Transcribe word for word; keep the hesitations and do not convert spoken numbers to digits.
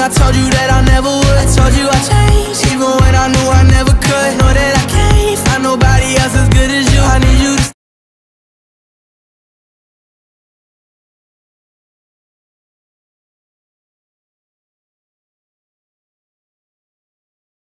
I told you that I never would. I told you I changed, even when I knew I never could. Know